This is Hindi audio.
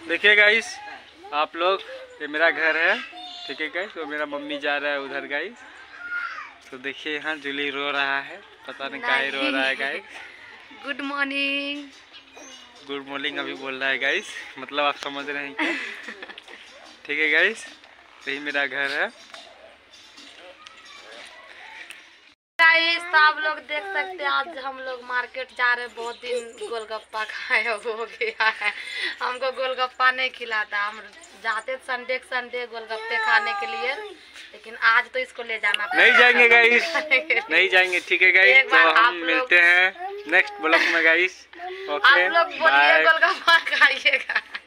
देखिए गाइस आप लोग, ये मेरा घर है, ठीक है गाइस। तो मेरा मम्मी जा रहा है उधर गाइस। तो देखिए यहाँ जूली रो रहा है, पता नहीं काहे रो रहा है guys. Good morning. Good morning अभी बोल रहा है गाइस, मतलब आप समझ रहे हैं क्या? ठीक है गाइस, यही मेरा घर है गाइस। तो आप लोग देख सकते हैं आज हम लोग मार्केट जा रहे हैं। बहुत दिन गोलगप्पा खाए हो गया है, हमको गोलगप्पा नहीं खिलाता। हम जाते संडे गोलगप्पे खाने के लिए, लेकिन आज तो इसको ले जाना नहीं जाएंगे गाइस, नहीं जाएंगे। ठीक है गाइस, तो हम मिलते हैं नेक्स्ट ब्लॉग में गाइस। ओके, आप लोग बोलिए गोलगप्पा खाइएगा।